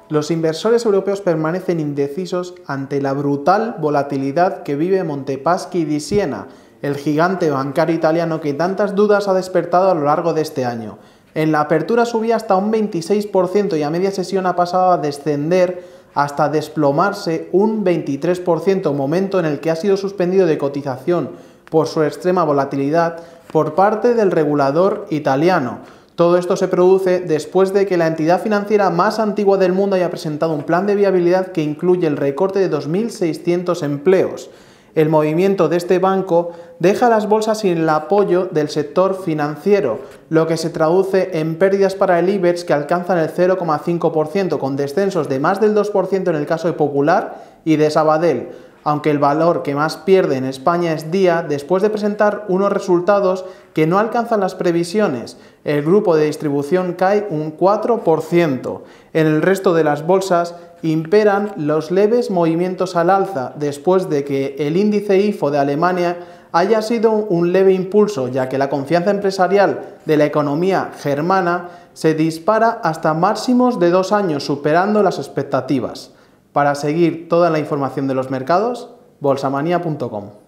Los inversores europeos permanecen indecisos ante la brutal volatilidad que vive Montepaschi di Siena, el gigante bancario italiano que tantas dudas ha despertado a lo largo de este año. En la apertura subía hasta un 26% y a media sesión ha pasado a descender hasta desplomarse un 23%, momento en el que ha sido suspendido de cotización por su extrema volatilidad por parte del regulador italiano. Todo esto se produce después de que la entidad financiera más antigua del mundo haya presentado un plan de viabilidad que incluye el recorte de 2.600 empleos. El movimiento de este banco deja a las bolsas sin el apoyo del sector financiero, lo que se traduce en pérdidas para el IBEX que alcanzan el 0,5%, con descensos de más del 2% en el caso de Popular y de Sabadell, aunque el valor que más pierde en España es Dia, después de presentar unos resultados que no alcanzan las previsiones. El grupo de distribución cae un 4%. En el resto de las bolsas imperan los leves movimientos al alza, después de que el índice IFO de Alemania haya sido un leve impulso, ya que la confianza empresarial de la economía germana se dispara hasta máximos de 2 años, superando las expectativas. Para seguir toda la información de los mercados, bolsamania.com.